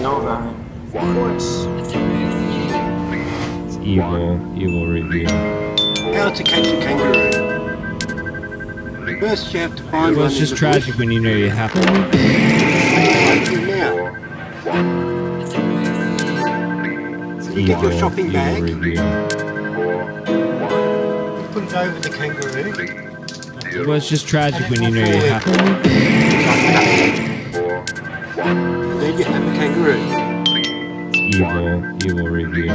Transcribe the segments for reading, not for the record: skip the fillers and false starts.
know about him. Of course. It's evil review. How to catch a kangaroo. First you have to find Well, one it's just in the tragic bush. when you know you have to. Like you now. You get your shopping bag. Review. You put it over the kangaroo. Well, it's just tragic when you know you have to. And then you have a kangaroo. It's evil review.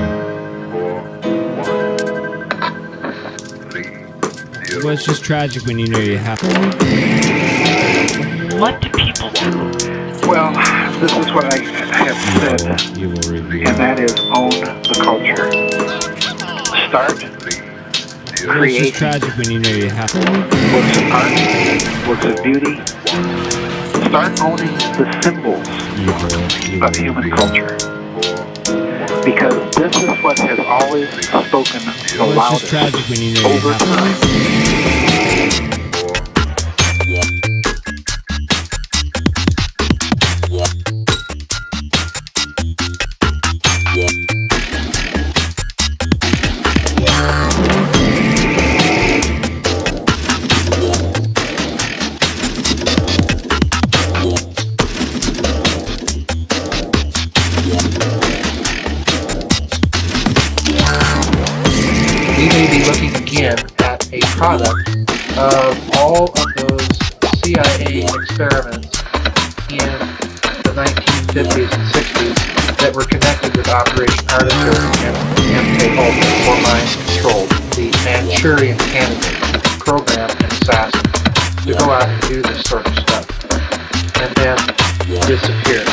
Well, it's just tragic when you know you have to. What do people do? Well, this is what I have said, Evil review. and that is own the culture. Start Well, it's just creating tragic when you know you have to. works of art, works of beauty. Start owning the symbols Evil of human review. culture. Because this is what has always spoken the Well, it's loudest just tragic when you know you over have to. time. We may be looking again at a product of all of those CIA experiments in the 1950s and 60s that were connected with Operation Artichoke and MK Ultra for mind control, the Manchurian Candidate program and assassin to go out and do this sort of stuff and then disappear.